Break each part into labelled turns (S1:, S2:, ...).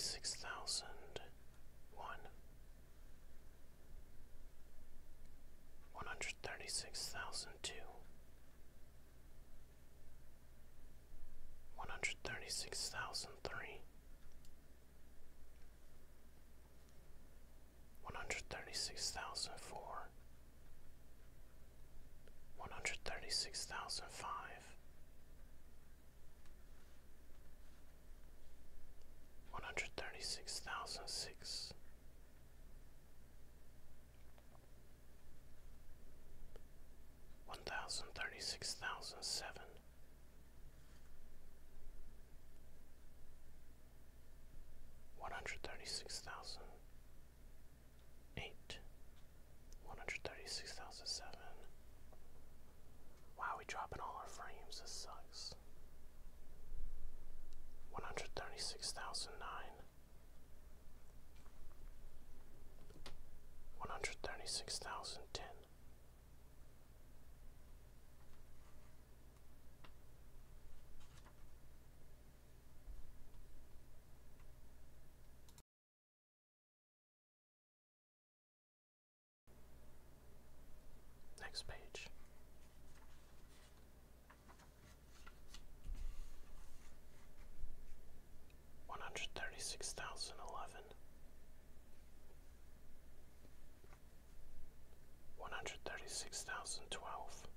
S1: 136,001, 136,002, 136,003, 136,004, 136,005, 136,006, 1,036,007, 136,008, 136,007. Wow, we dropping all our frames. This sucks. 136,009, 136,010, 136,011, 136,012,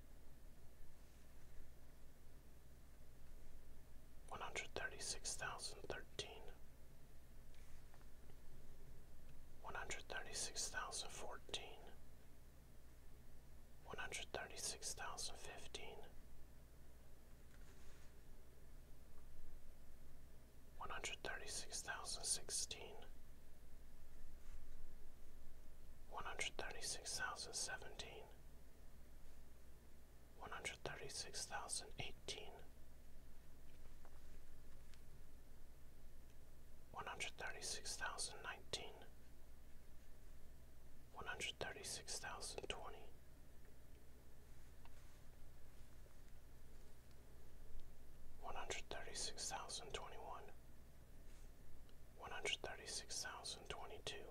S1: 136,013, 136,014, 136,015, 136,016, 136,017, 136,018, 136,019, 136,020, 136,021, 136,022,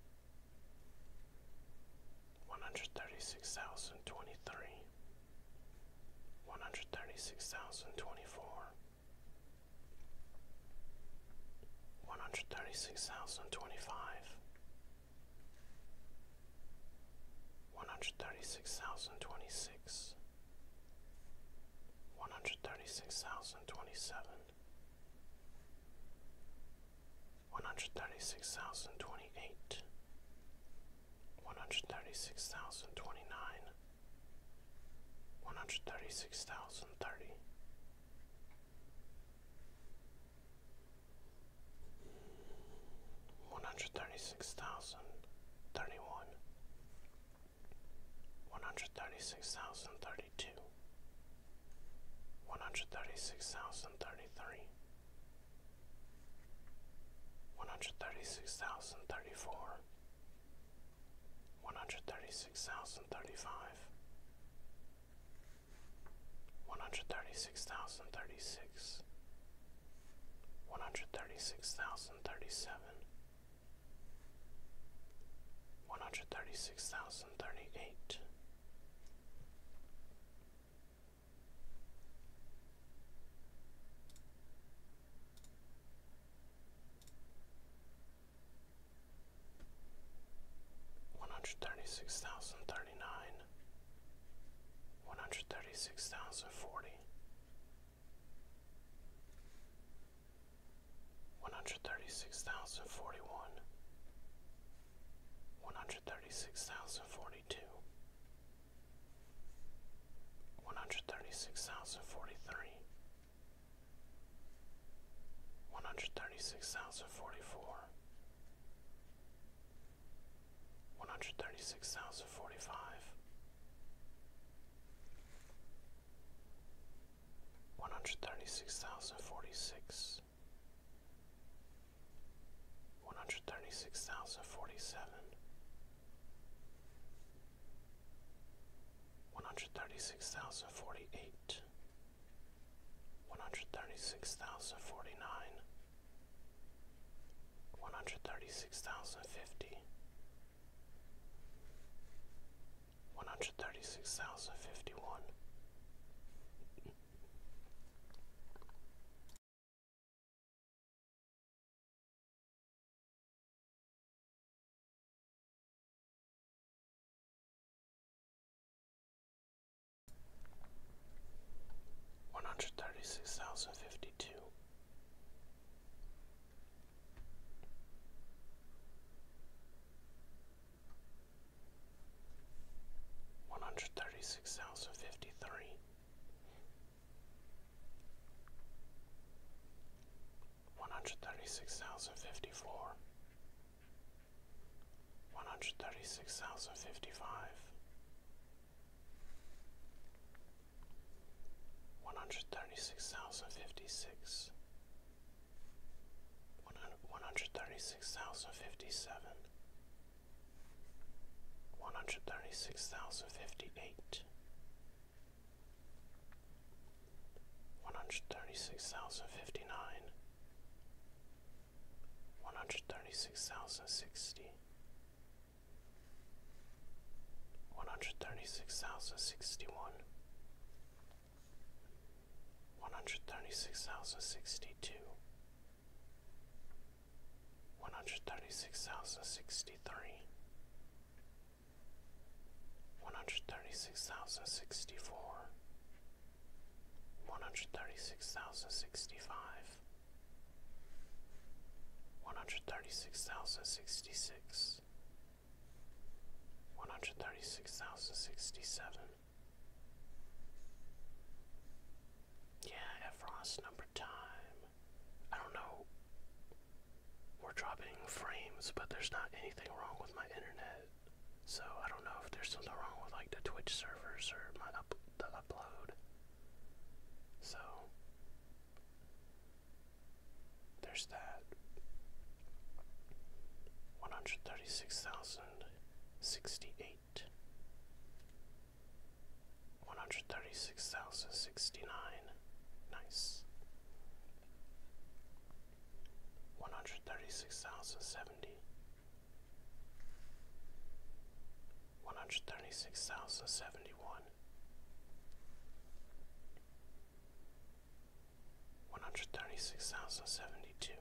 S1: 136,023, 136,024, 136,025, 136,026, 136,027, 136,028, 136,029, 136,030, 136,031, 136,032, 136,033, 136,034, 136,035, 136,036, 136,037, 136,038, 136,039, 136,040, 136,041, 136,042, 136,043, 136,044, 136,045, 136,046, 136,047, 136,048, 136,049, 136,051. 136,052. 136,053. 136,054. 136,055. 136,056. 136,057. 136,058. 136,059. 136,060. 136,061. 136,062. 136,063. 136,064. 136,065. 136,066. 136,067. Yeah, Frost number time. I don't know. We're dropping frames, but there's not anything wrong with my internet. So I don't know if there's something wrong with like the Twitch servers or the upload. So there's that. 136,068. 136,069. Nice. 136,070. 136,071. 136,072.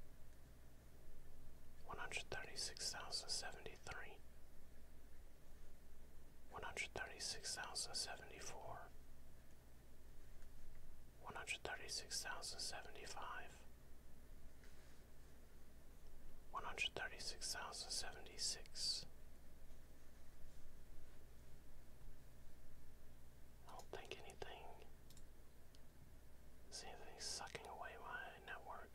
S1: 136,073. 136,074. 136,075. 136,076. I don't think anything's sucking away my network.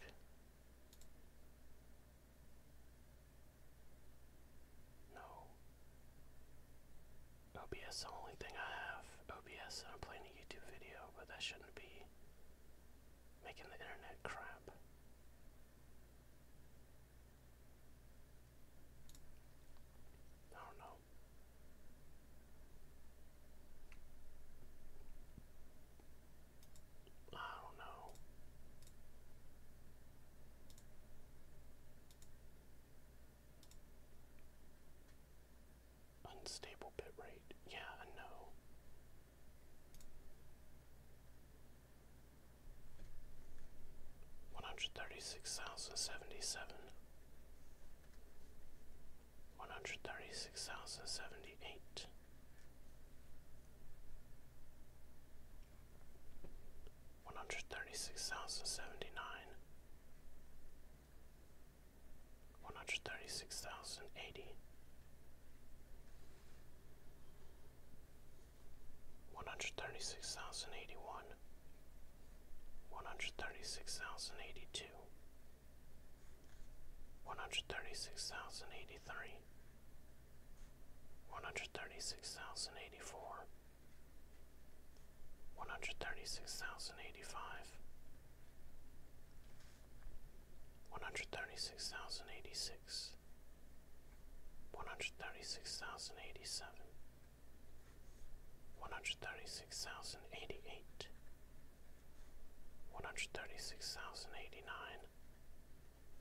S1: No. OBS is the only thing I have. OBS and I'm playing a YouTube video, but that shouldn't be making the internet crap. I don't know. I don't know. Unstable bitrate. Yeah, I know. 136,077. 136,078. 136,079. 136,080. 136,081. 136,082. 136,083. 136,084. 136,085. 136,086. 136,087. 136,088. 136,089.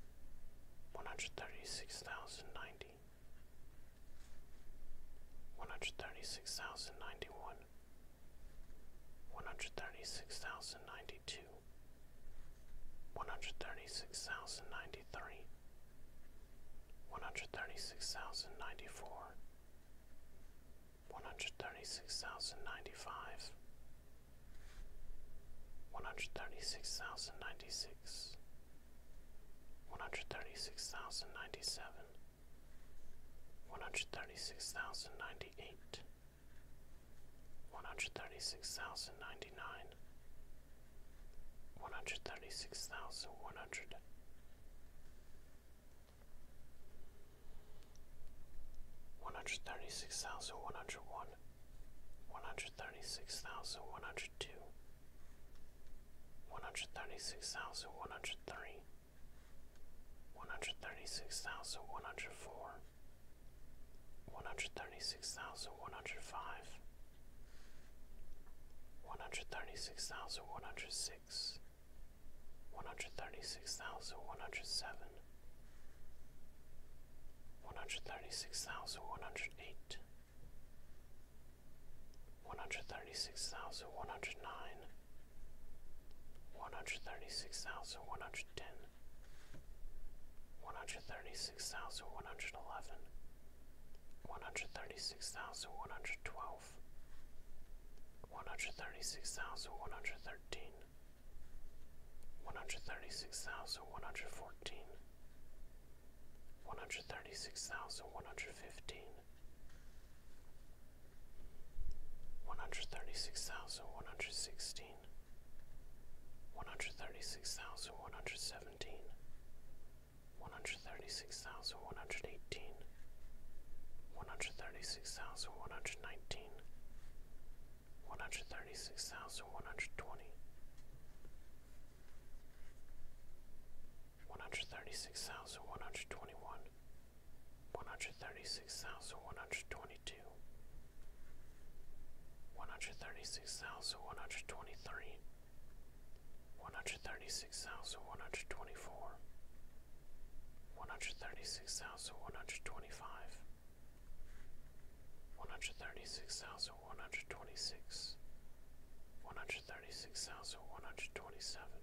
S1: 136,090. 136,091, 136,092, 136,093, 136,094, 136,095, 136,096, 136,097, 136,098, 136,099, 136,100, 136,101, 136,102, 136,103, 136,104, 136,105, 136,106, 136,107, 136,108, 136,109, 136,110, 136,111, 136,112, 136,113, 136,114, 136,115, 136,116, 136,117, 136,118, 136,119, 136,120, 136,121, 136,122, 136,123, 136,124, 136,125, 136,126, 136,127,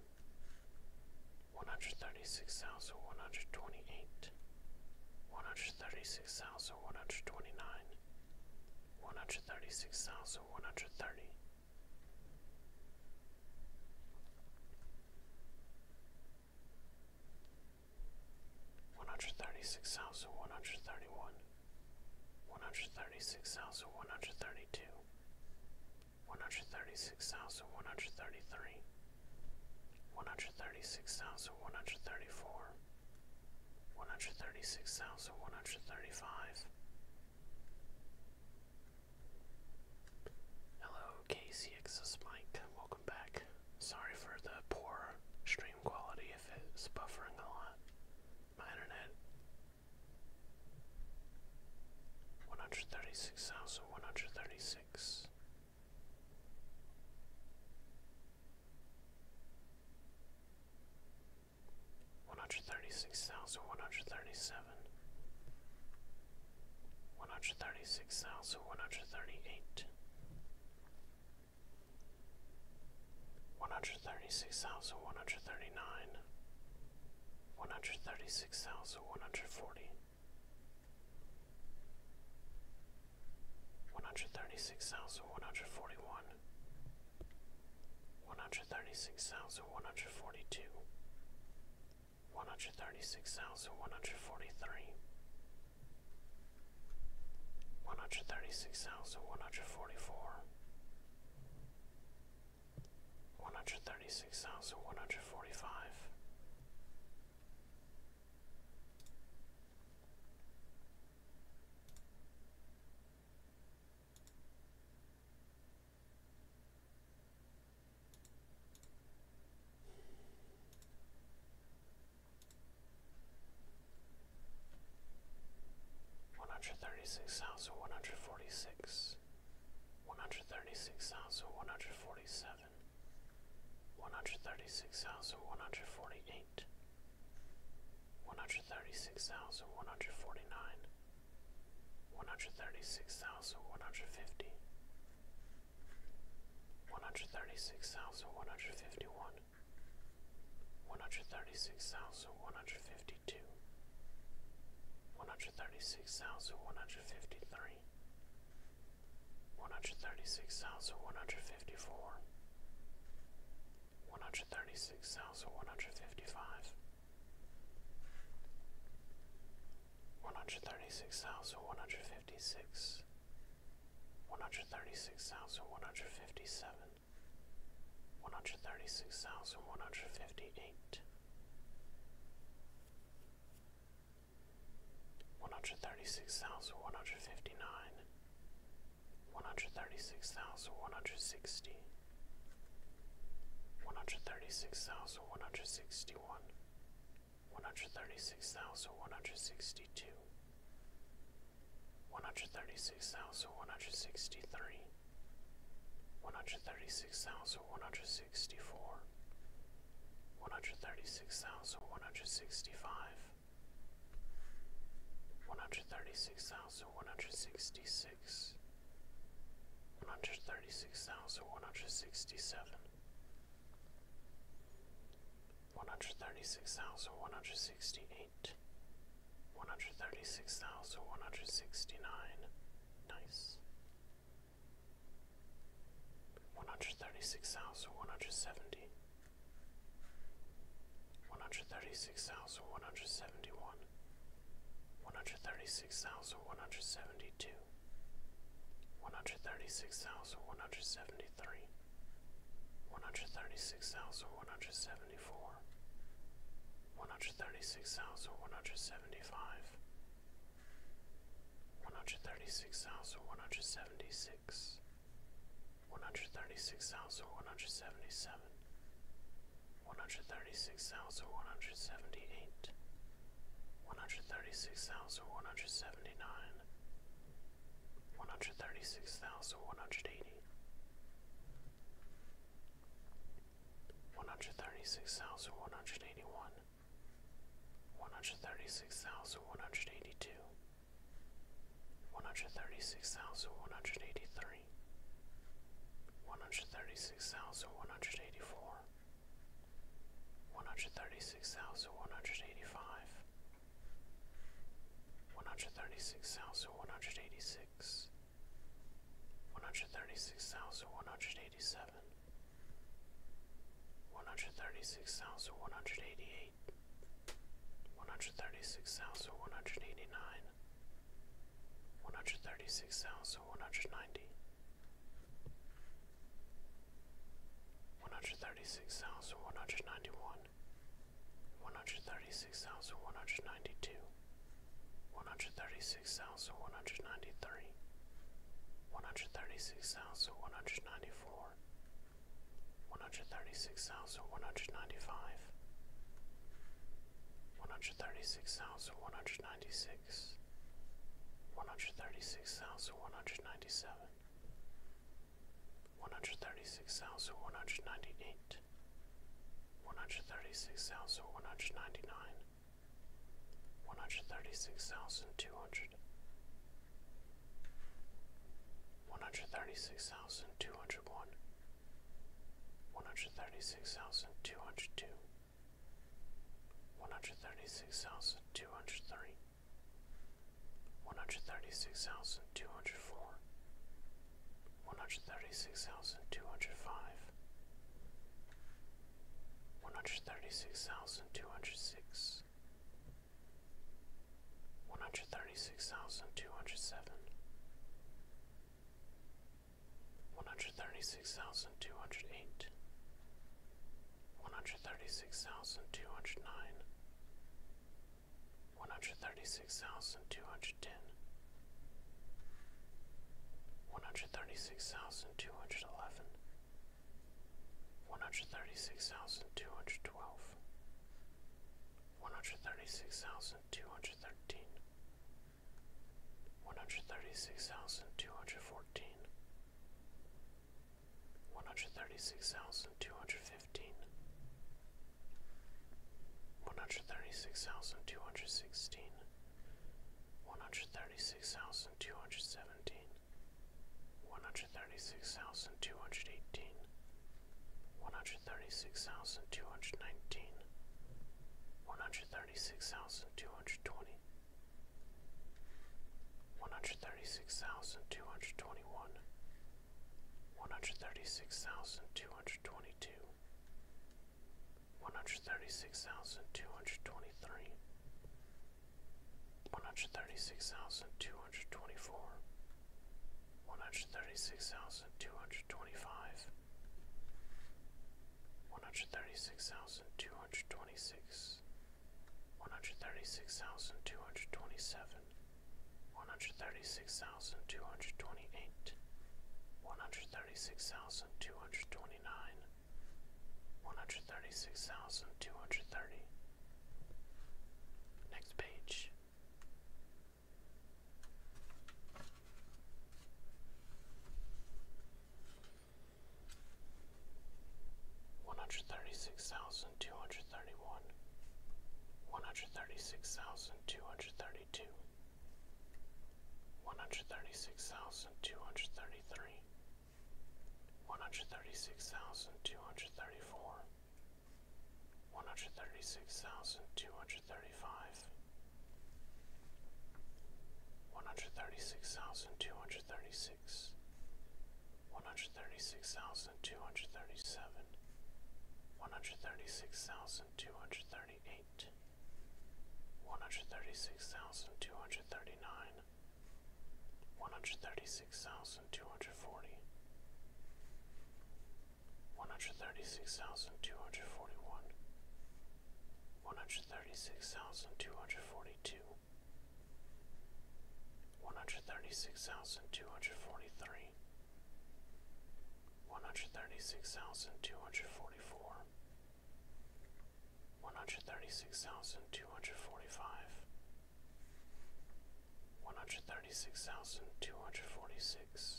S1: 136,128, 136,129, 136,130, 136,131, 136,132, 136,133, 136,134, 136,135. Hello, KCXS Mike. Welcome back. Sorry for the poor stream quality if it's buffering a lot. My internet. 136,136. 136,137, 136,138, 136,139, 136,140, 136,141, 136,142, 136,143, 136,144, 136,145, 136,146, 136,147, 136,148, 136,149, 136,150, 136,151, 136,152, 136,153, 136,154, 136,155, 136,156, 136,157, 136,158, 136,159, 136,160, 136,161, 136,162, 136,163, 136,164, 136,165, 136,166, 136,167, 136,168, 136,169, nice, 136,170, 136,171, 136,172, 136,173, 136,174, 136,175, 136,176, 136,177, 136,178, 136,179, 136,180, 136,181, 136,182, 136,183, 136,184, 136,185, 136,186, 136,187, 136,188, 136,189, 136,190, 136,191, 136,192, 136,193, 136,194, 136,195, 136,196, 136,197, 136,198, 136,199, 136,200, 136,201, 136,202, 136,203, 136,204, 136,205, 136,206, 136,207, 136,208, 136,209, 136,210, 136,211, 136,212, 136,213, 136,214, 136,215, 136,216, 136,217, 136,218, 136,219, 136,220, 136,221, 136,222, 136,223, 136,224, 136,225, 136,226, 136,227, 136,228, 136,229, 136,230. Next page. 136,231, 136,232, 136,233, 136,234, 136,235, 136,236, 136,237, 136,238, 136,239, 136,240, 136,241, 136,242, 136,243, 136,244, 136,245, 136,246,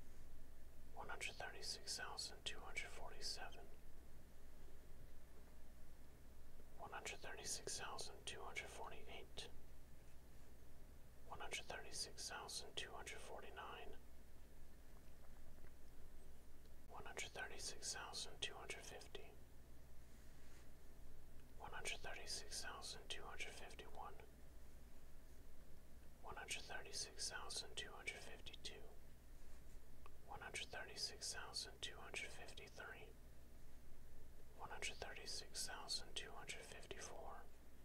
S1: 136,247, 136,248, 136,249, 136,250, 136,251, 136,252, 136,253, 136,254,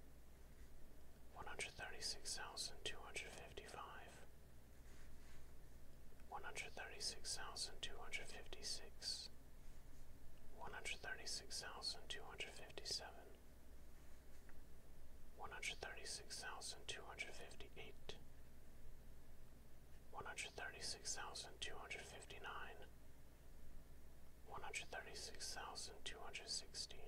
S1: 136,255, 136,256, 136,257, 136,258, 136,259, 136,260.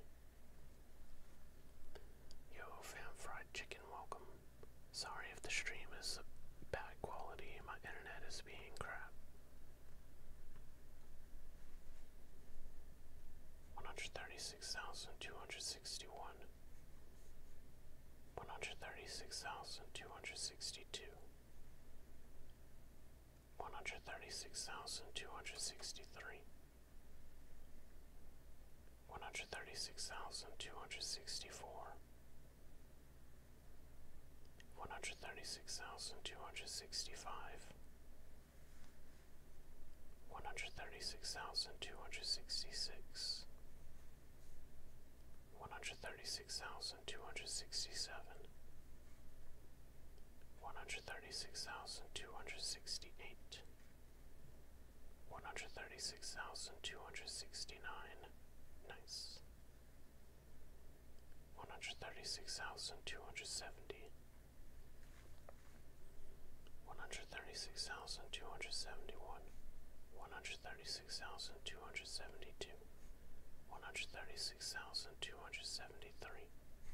S1: Yo, fam, fried chicken, welcome. Sorry if the stream is bad quality, my internet is being crap. 136,261, 136,262, 136,263, 136,264, 136,265, 136,266, 136,267, 136,268, 136,269, nice, 136,270, 136,271, 136,272, 136,273,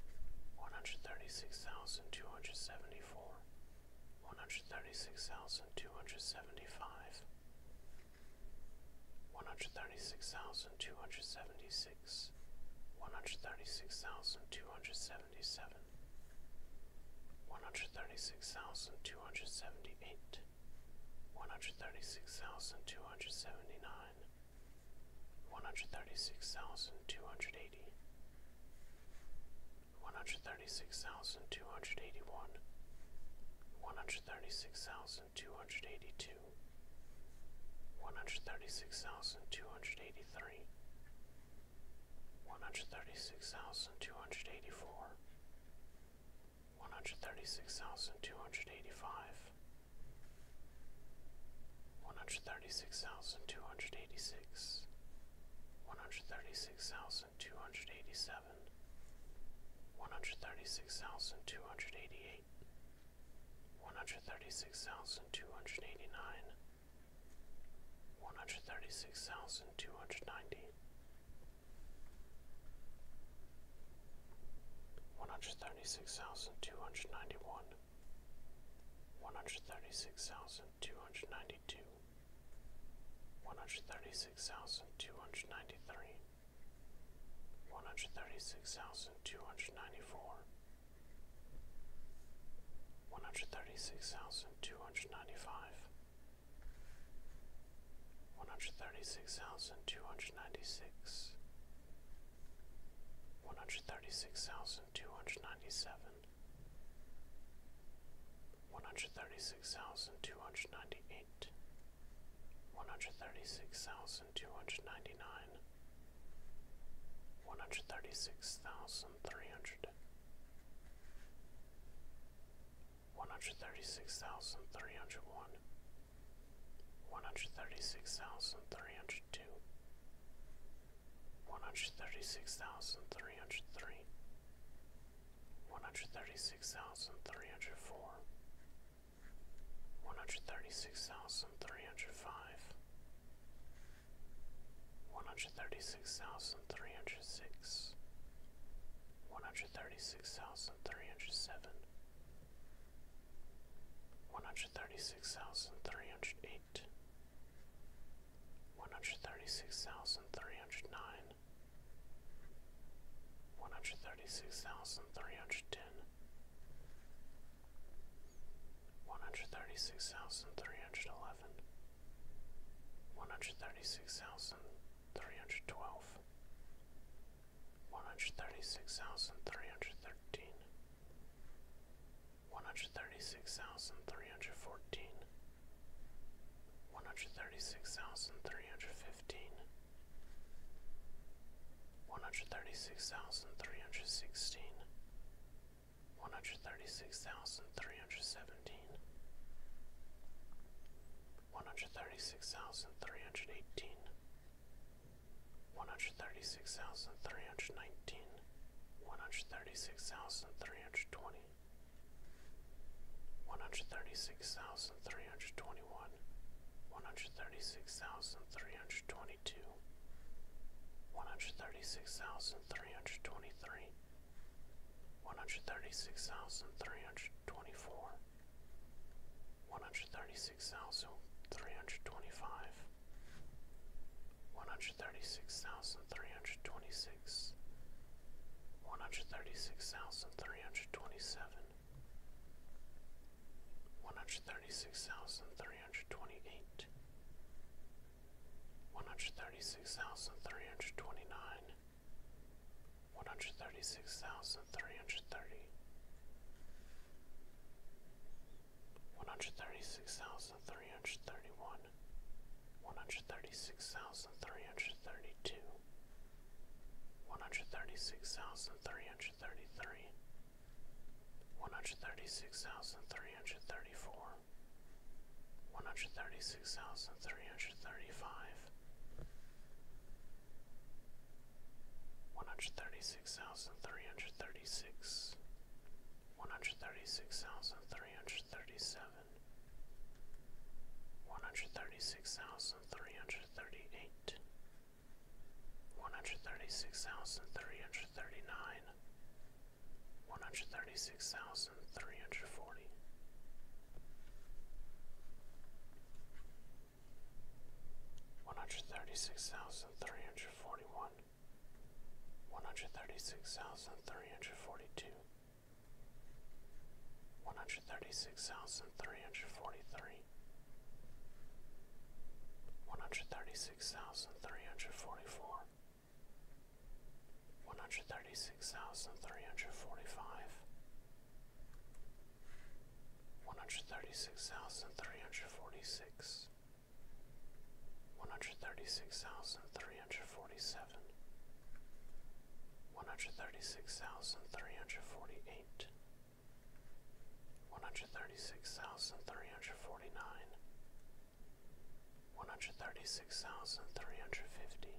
S1: 136,274, 136,275, 136,276, 136,277, 136,278, 136,278, 136,279, 136,280, 136,281, 136,282, 136,283, 136,284, 136,285, 136,286, 136,287, 136,288, 136,289, 136,290, 136,291, 136,292, 136,293, 136,294, 136,295, 136,296, 136,297, 136,298, 136,299, 136,300, 136,301, 136,302, 136,303, 136,304, 136,305, 136,306, 136,307, 136,308, 136,309, 136,310, 136,311, 136,312, 136,313, 136,314, 136,315, 136,316, 136,317, 136,318, 136,319, 136,320, 136,321, 136,322, 136,323, 136,324, 136,325, 136,326, 136,327, 136,328, 136,329, 136,330, 136,331, 136,332, 136,333, 136,334, 136,335, 136,336, 136,337, 136,338, 136,339, 136,340, 136,341, 136,342, 136,343, 136,343, 136,344, 136,345, 136,346, 136,347, 136,348, 136,349, 136,350,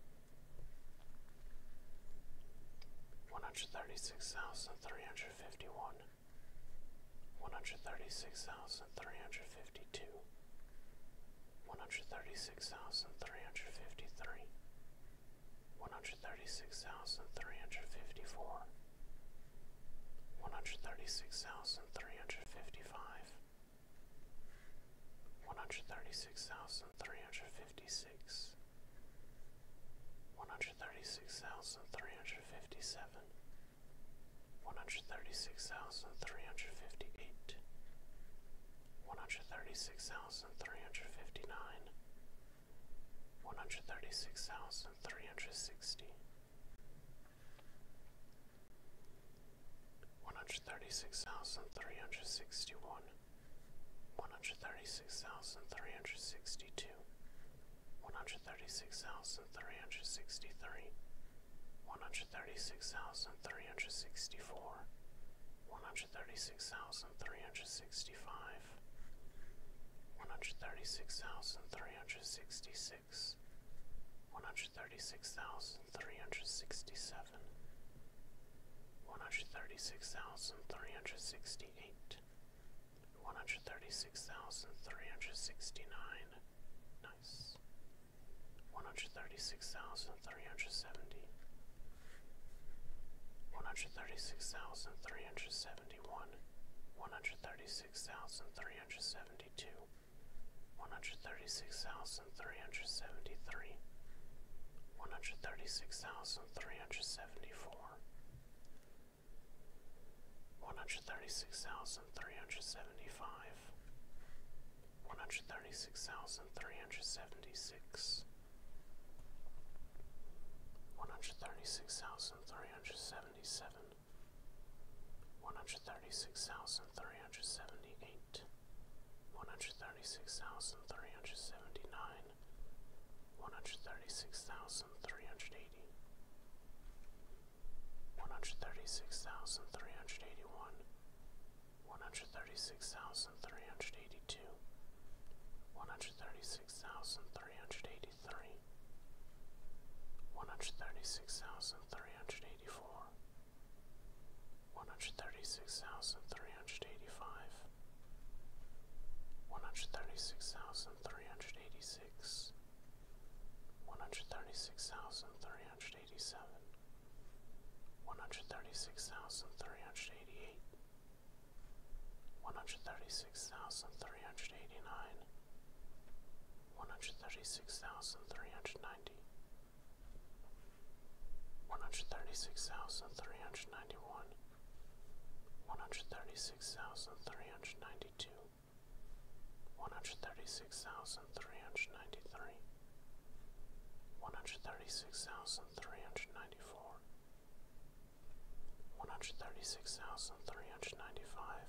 S1: 136,351, 136,352, 136,353, 136,354, 136,355, 136,356, 136,357, 136,358, 136,359, 136,360, 136,361, 136,362, 136,363, 136,364, 136,365, 136,366, 136,367, 136,368, 136,369, nice, 136,370, 136,371, 136,372, 136,373, 136,374, 136,375, 136,376, 136,377, 136,378, 136,379, 136,380, 136,381, 136,382, 136,383, 136,384, 136,385, 136,386, 136,387, 136,388, 136,389, 136,390, 136,391, 136,392, 136,393, 136,394, 136,395,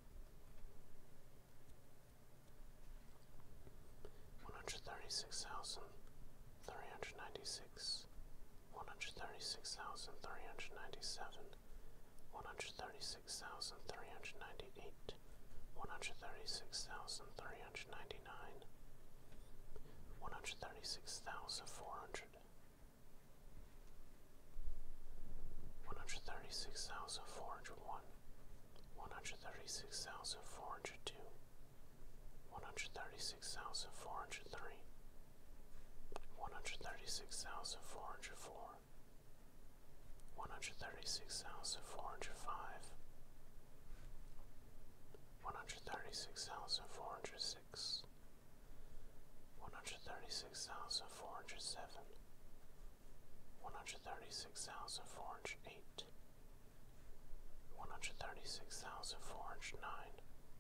S1: 136,396, 136,397, 136,398, 136,399, 136,400, 136,401, 136,402, 136,403, 136,404, 136,405, 136,406, 136,407, 136,408, 136,409,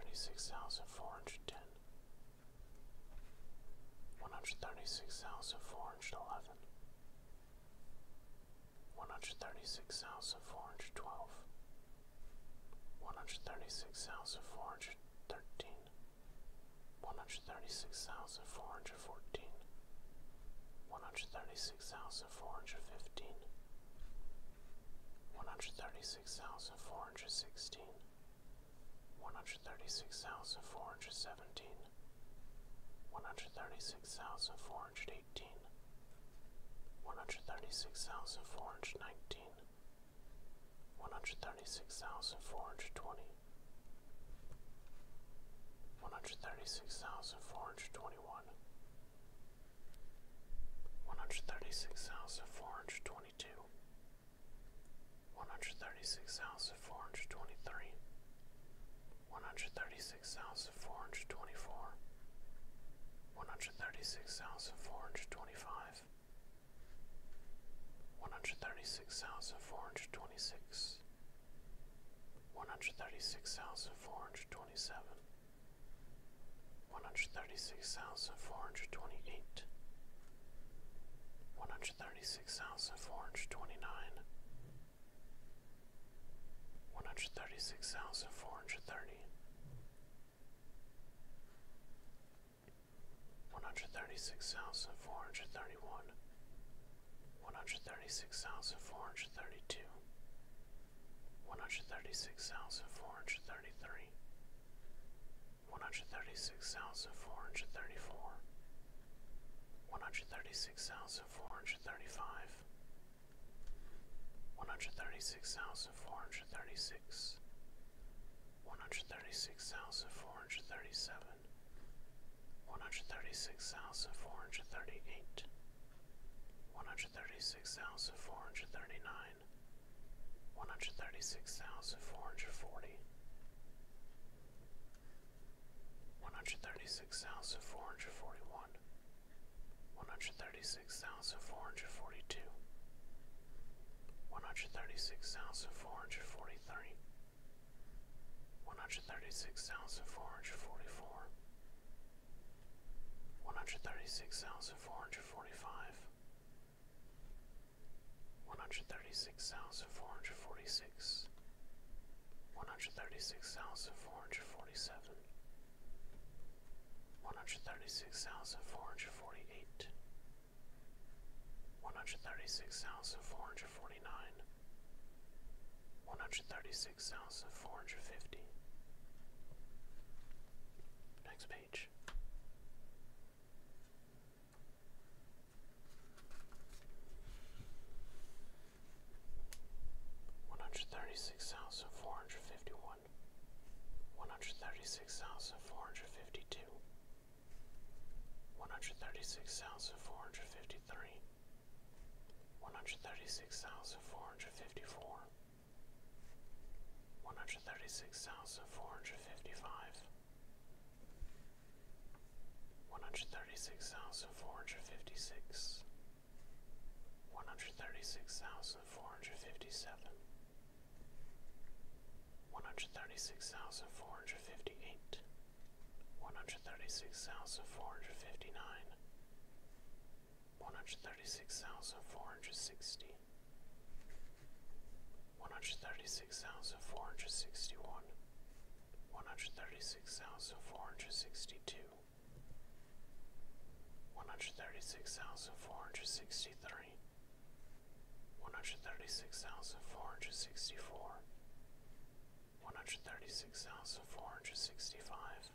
S1: 136,410, 136,411, 136,412, 136,413, 136,414, 136,415, 136,416, 136,417, 136,418, 136,419, 136,420, 136,421, 136,422, 136,423, 136,424, 136,425, 136,426, 136,427, 136,428, 136,429, 136,430, 136,431, 136,432, 136,433, 136,434, 136,435, 136,436, 136,437, 136,438, 136,439, 136,440, 136,441, 136,442, 136,443, 136,444, 136,445, 136,446, 136,447, 136,448, 136,449, 136,450. Next page. 136,451, 136,452, 136,453, 136,454, 136,455, 136,456, 136,457, 136,458, 136,459, 136,460, 136,461, 136,462, 136,463, 136,464, 136,465,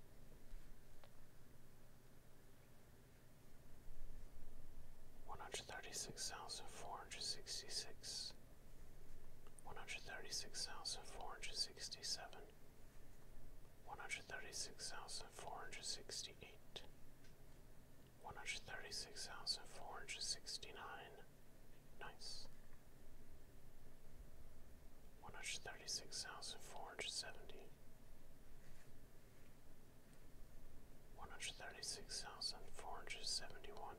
S1: 136,466, 136,467, 136,468, 136,469, nice, 136,470, 136,471,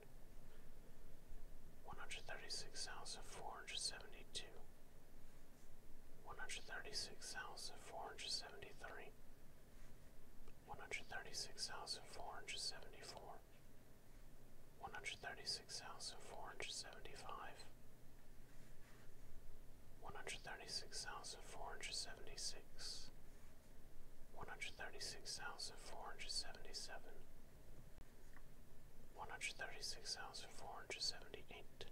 S1: 136,472, 136,473, 136,474, 136,475, 136,476, 136,477, 136,478,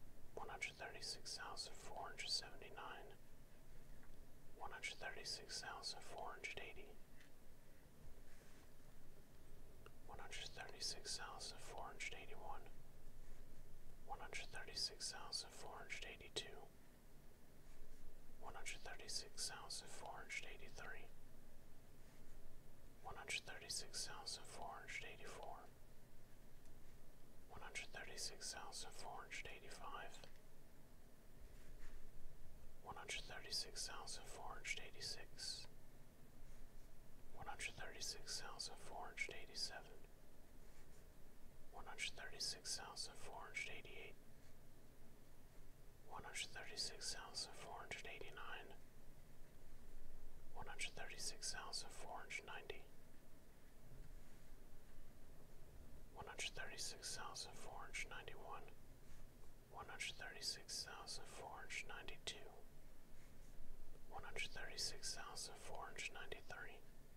S1: 136,479, 136,480, 136,481, 136,482, 136,483, 136,484, 136,485, 136,486, 136,487, 136,488, 136,489, 136,490, 136,491, 136,492, 136,493,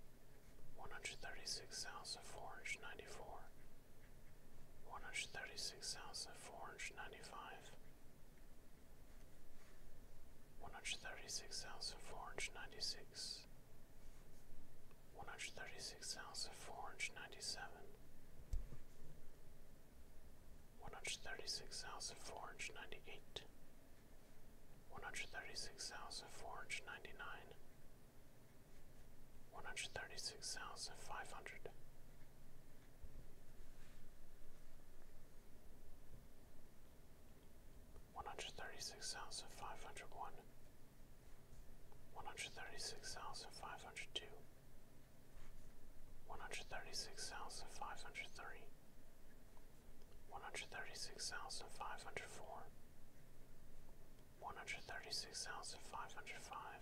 S1: 136,494, 136,495, 136,496, 136,497, 136,498, 136,499, 136,500, 136,501, 136,502, 136,503, 136,504, 136,505,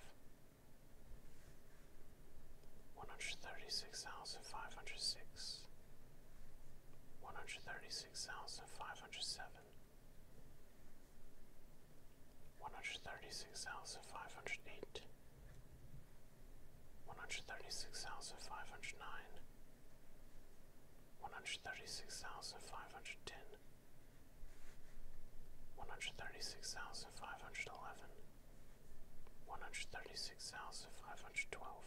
S1: 136,506, 136,507, 136,508, 136,509, 136,510, 136,511, 136,512,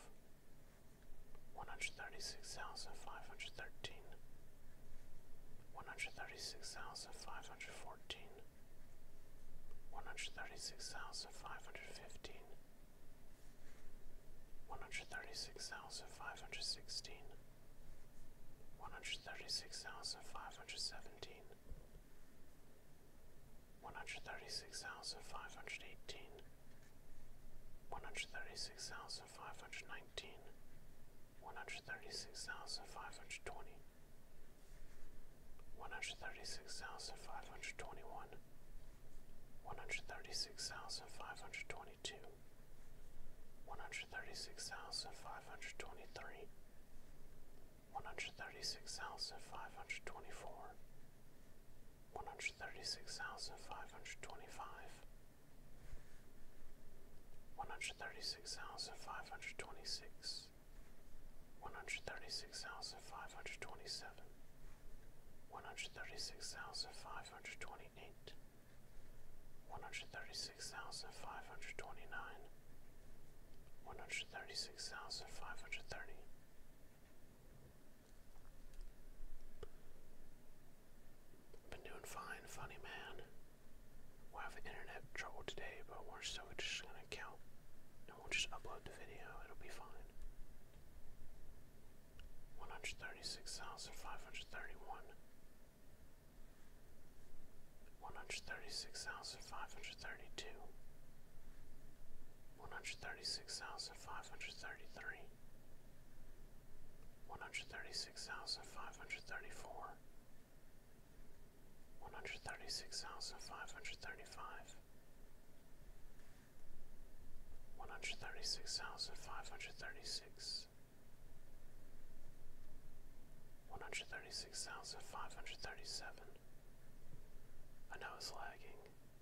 S1: 136,513, 136,514, 136,515, 136,516, 136,517, 136,518, 136,519, 136,520, 136,521, 136,522, 136,523, 136,524, 136,525, 136,526, 136,527, 136,528, 136,529, 136,530. Been doing fine, funny man. We'll have internet trouble today, but we're still just gonna count and we'll just upload the video. It'll be fine. 136,531, 136,532, 136,533, 136,534, 136,535, 136,536, 136,537. I know it's lagging,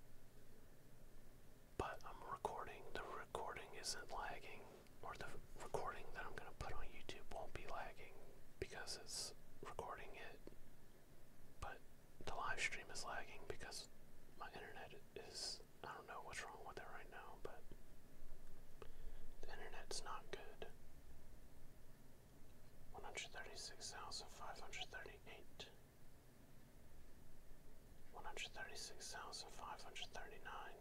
S1: but I'm recording. The recording isn't lagging, or the recording that I'm going to put on YouTube won't be lagging because it's recording it, but the live stream is lagging because my internet is, I don't know what's wrong with it right now, but the internet's not good. 136,538. 136,539.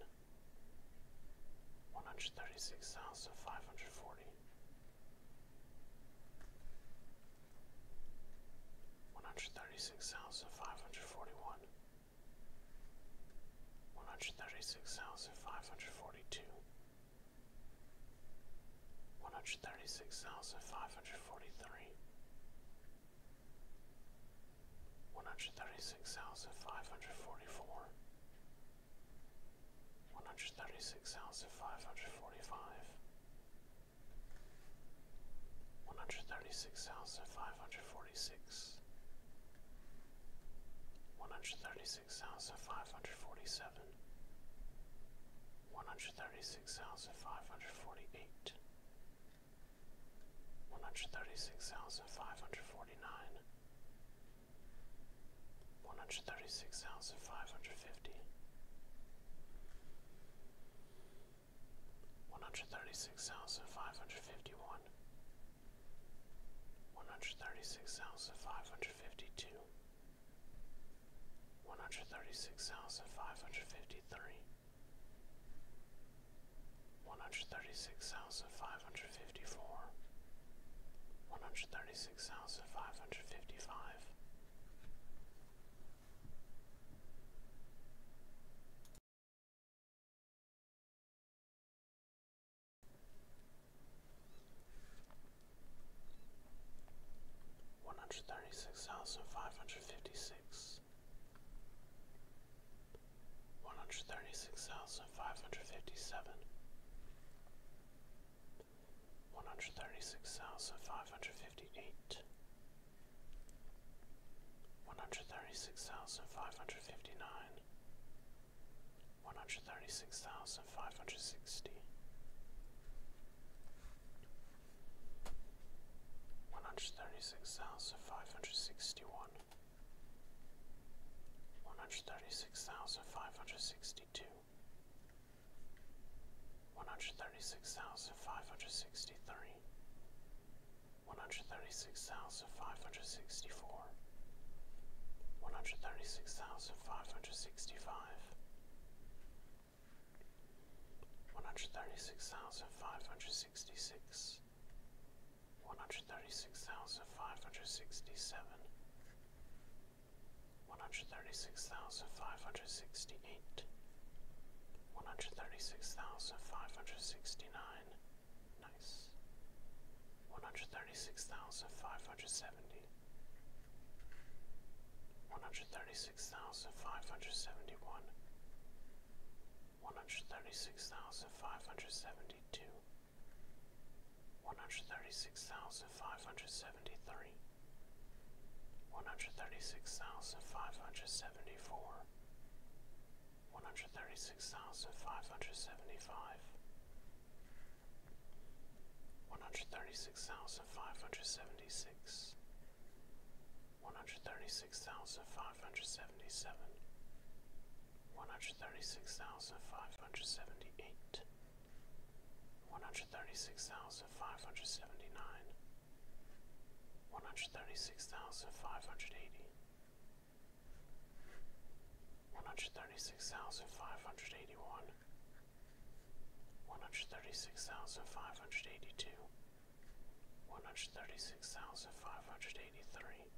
S1: 136,540. 136,541. 136,542. 136,543. 136,544. 136,545. 136,546. 136,547. 136,548. 136,549. 136,550. 136,551. 136,552. 136,553. 136,554. 136,555. 136,556. 136,557. 136,558. 136,559. 136,560. 136,561. 136,562. 136,563. 136,564. 136,565. 136,566. 136,567. 136,568. 136,569. Nice. 136,570. 136,571. 136,572. 136,573. 136,574. 136,575. 136,576. 136,577. 136,578. 136,579. 136,580. 136,581. 136,582. 136,583.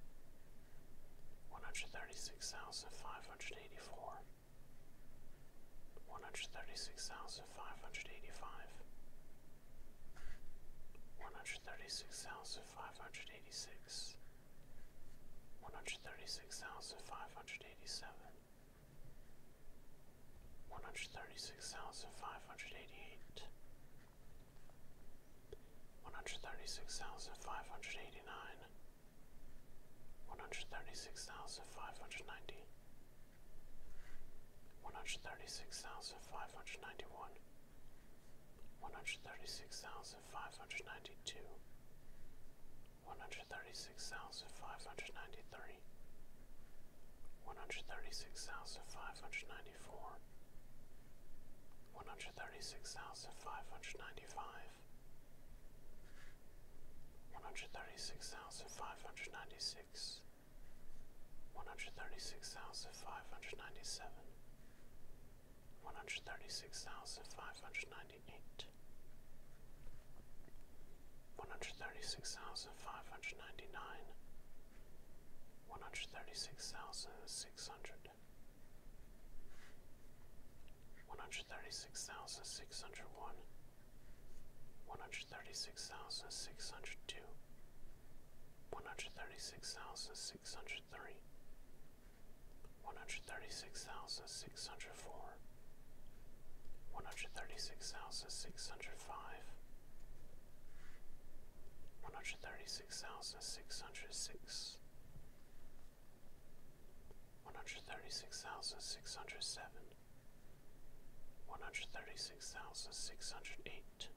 S1: 136,584. 136,585. 136,586. 136,587. 136,588. 136,589. 136,590, 136,591, 136,592, 136,593, 136,594, 136,595, 136,596, 136,597, 136,598, 136,599, 136,600, 136,601, 136,602, 136,603, 136,604, 136,605, 136,606, 136,607, 136,608,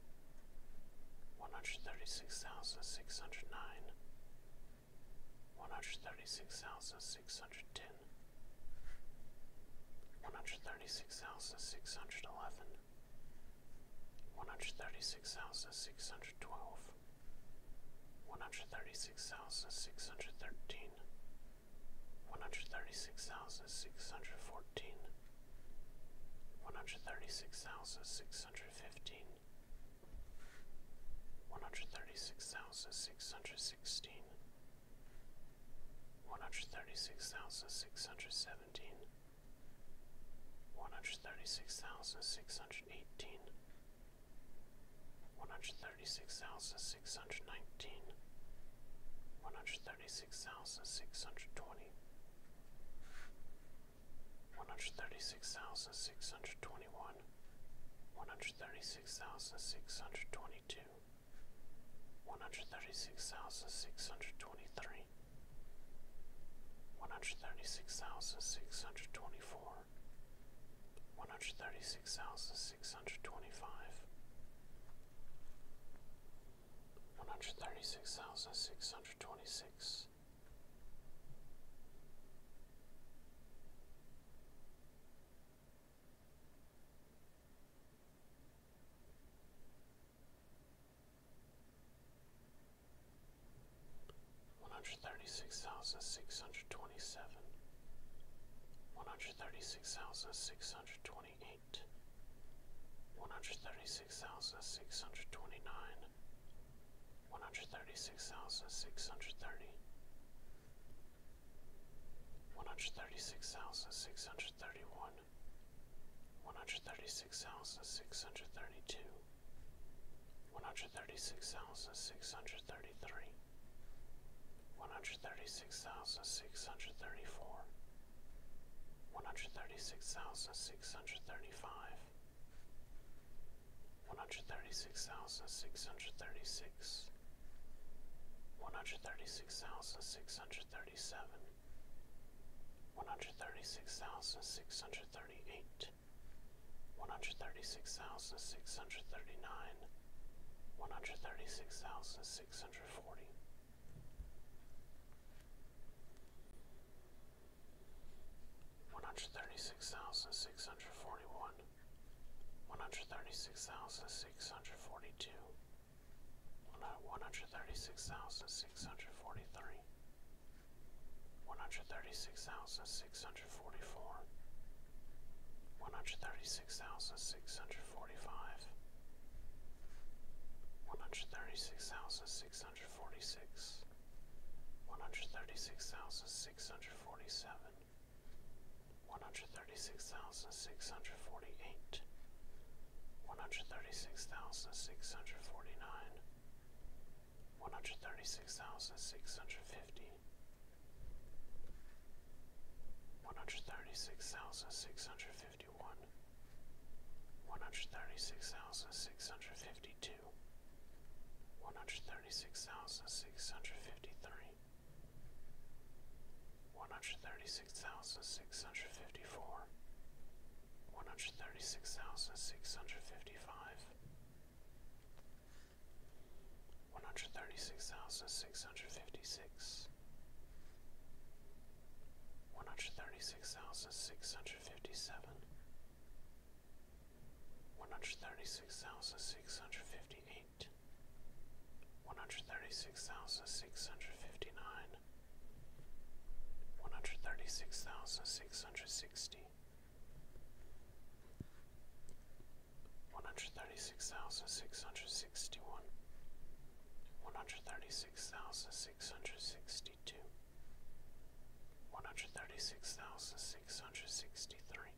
S1: 136,609, 136,610, 136,611, 136,612, 136,613, 136,614, 136,615, 136,616, 136,617, 136,618, 136,619, 136,620, 136,621, 136,622, 136,623, 136,624, 136,625, 136,626, 136,627, 136,628, 136,629, 136,630, 136,631, 136,632, 136,633, 136,634, 136,635, 136,636, 136,637, 136,638, 136,639, 136,640, 136,641, 136,642, 136,643, 136,644, 136,645, 136,646, 136,647, 136,648, 136,649, 136,650, 136,651, 136,652, 136,653, 136,654, 136,655, 136,656, 136,657, 136,658, 136,659, 136,660, 136,661, 136,662, 136,663,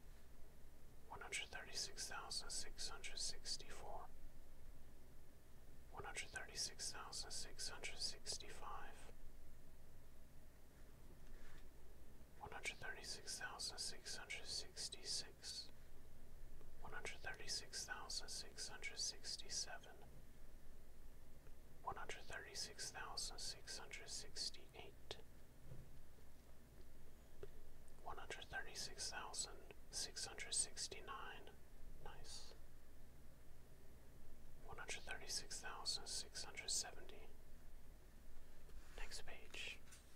S1: 136,664, 136,665, 136,666, 136,667, 136,668, 136,669, nice, 136,670, next page,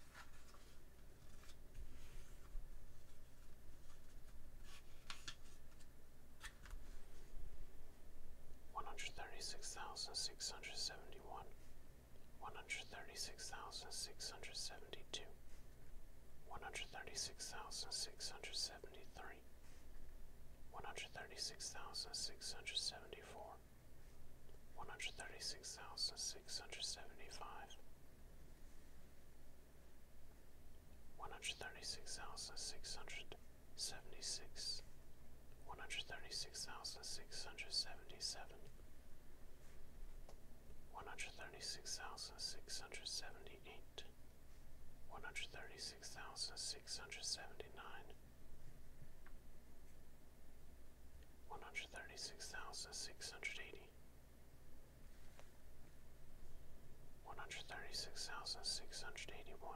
S1: 136,671, 136,672, 136,673, 136,674, 136,675, 136,676, 136,677, 136,678, 136,679, 136,680, 136,681,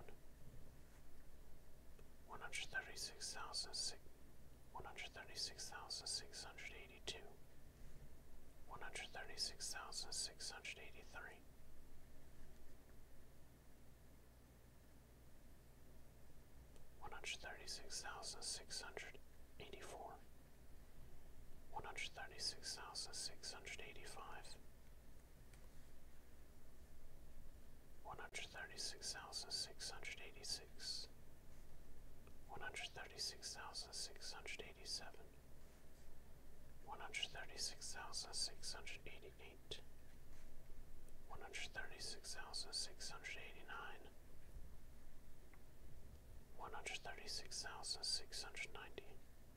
S1: 136,682, 136,683, 136,684, 136,685, 136,686, 136,687, 136,688, 136,689, 136,690,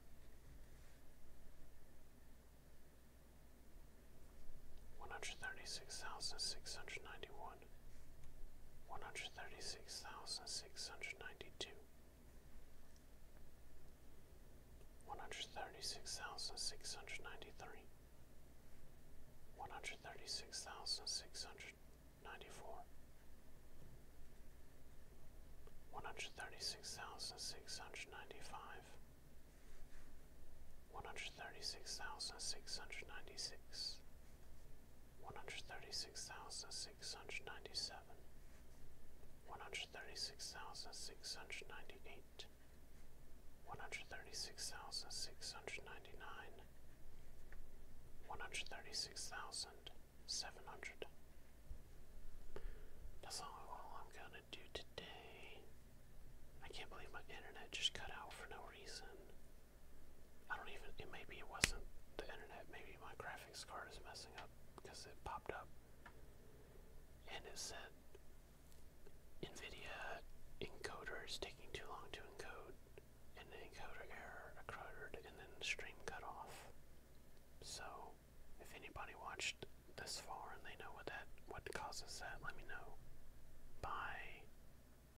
S1: 136,691, 136,692, 136,693, 136,694, 136,695, 136,696, 136,697, 136,698, 136,699, 136,700. That's all I'm gonna do today. I can't believe my internet just cut out for no reason. Maybe it wasn't the internet, maybe my graphics card is messing up because it popped up and it said NVIDIA encoder is taking too long to encode, and the encoder error occurred, and then the stream cut off. So, if anybody watched this far and they know what causes that, let me know. Bye.